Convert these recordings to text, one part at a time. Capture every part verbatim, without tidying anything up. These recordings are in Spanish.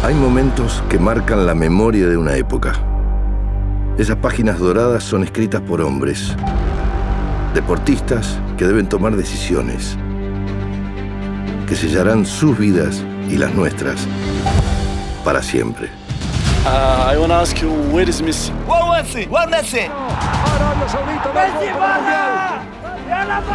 Hay momentos que marcan la memoria de una época. Esas páginas doradas son escritas por hombres, deportistas que deben tomar decisiones, que sellarán sus vidas y las nuestras para siempre. Uh, I want to ask you, where is Messi? Where Messi? Where Messi? ¡Messi para! ¡Ya la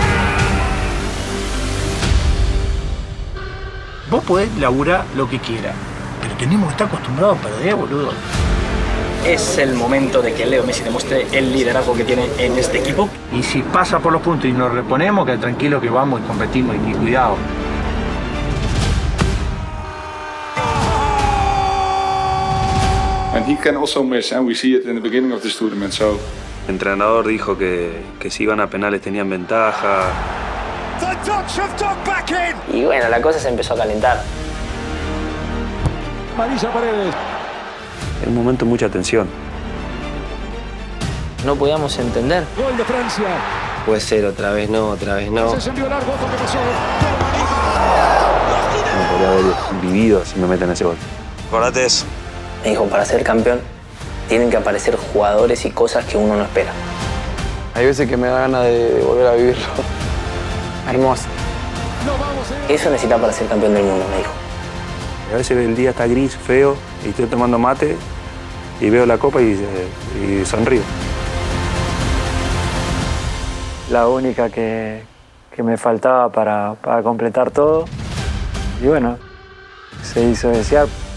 Vos podés laburar lo que quieras, pero tenemos que estar acostumbrados a perder, boludo. Es el momento de que Leo Messi demuestre el liderazgo que tiene en este equipo. Y si pasa por los puntos y nos reponemos, que tranquilo que vamos y competimos y cuidado. And he can also miss, and we see it in the beginning of this tournament. So. El entrenador dijo que, que si iban a penales tenían ventaja. Y bueno, la cosa se empezó a calentar. Marisa Paredes. En un momento mucha tensión. No podíamos entender. Gol de Francia. Puede ser otra vez no, otra vez no. Se envió largo, ¿qué pasó? No podría haber vivido si me meten ese gol. Acordate de eso. Me dijo, para ser campeón tienen que aparecer jugadores y cosas que uno no espera. Hay veces que me da ganas de volver a vivirlo. Hermoso. Eso necesita para ser campeón del mundo, me dijo. A veces el día está gris, feo, y estoy tomando mate y veo la copa y, y sonrío. La única que, que me faltaba para, para completar todo. Y bueno, se hizo desear.